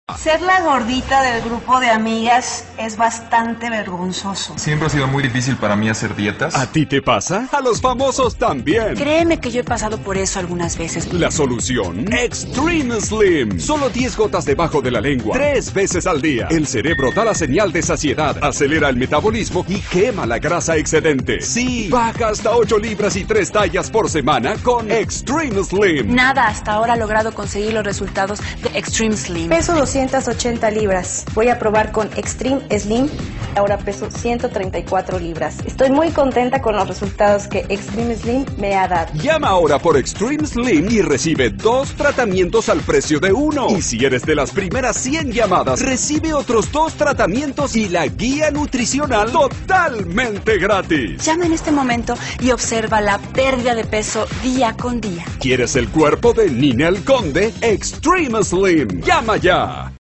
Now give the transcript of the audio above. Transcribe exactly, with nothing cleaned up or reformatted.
Ser la gordita del grupo de amigas es bastante vergonzoso. Siempre ha sido muy difícil para mí hacer dietas. ¿A ti te pasa? A los famosos también. Créeme que yo he pasado por eso algunas veces. La solución: Extreme Slim. Solo diez gotas debajo de la lengua, tres veces al día. El cerebro da la señal de saciedad, acelera el metabolismo y quema la grasa excedente. Sí, baja hasta ocho libras y tres tallas por semana con Extreme Slim. Nada hasta ahora ha logrado conseguir los resultados de Extreme Slim. Peso doscientas ochenta libras. Voy a probar con Extreme Slim. Ahora peso ciento treinta y cuatro libras. Estoy muy contenta con los resultados que Extreme Slim me ha dado. Llama ahora por Extreme Slim y recibe dos tratamientos al precio de uno. Y si eres de las primeras cien llamadas, recibe otros dos tratamientos y la guía nutricional totalmente gratis. Llama en este momento y observa la pérdida de peso día con día. ¿Quieres el cuerpo de Ninel Conde? Extreme Slim. Llama ya.